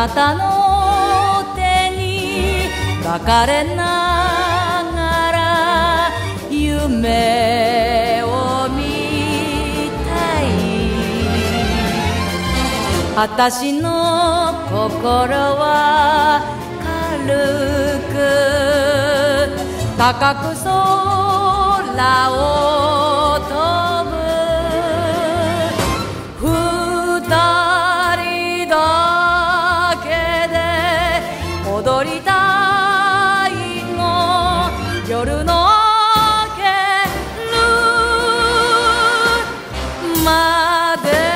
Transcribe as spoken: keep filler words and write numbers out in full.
なたの手に抱かれながら夢を見たい。私の心は軽く高く空を飛ぶ。二人だけで踊りたいの。夜の明けるまで